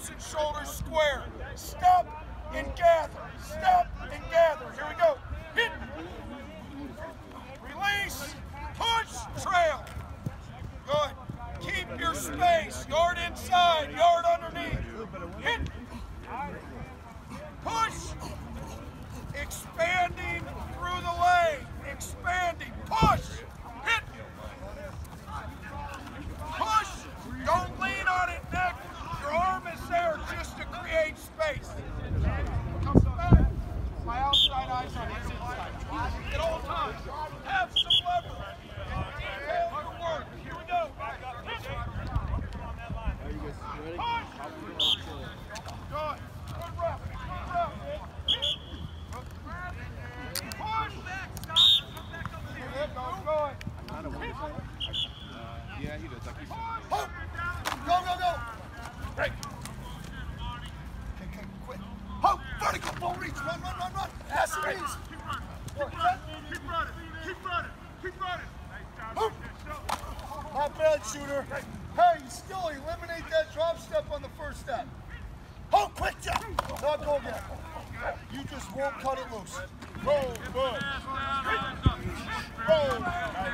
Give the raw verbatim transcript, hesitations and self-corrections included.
hips and shoulders square. Stop and gather. Stop and gather. Here we go. Hit. Release. Push. Trail. Good. Keep your space. Yard inside. Yard underneath. Hit. Push. Expanding through the lane. Expanding. Push. Hit. Push. Don't lean on it, Nick. Your arm is there just to create space. Comes back. My outside eyes on his inside. At all times. Have some leverage. Detail your work. Here we go. Push. Good. Good rep. Good rep. Push. Yeah, he does. Like he's Hope. Go, go, go. Break. Okay, okay, quit. Hope. Vertical. Full reach. Run, run, run, run. Pass it easy. Keep running. Keep running. Keep running. Keep running. Hope. Not bad, shooter. Hey, you still eliminate that drop step on the first step. Hope, quick jump. Now go again. You just won't cut it loose. Roll, good. Roll.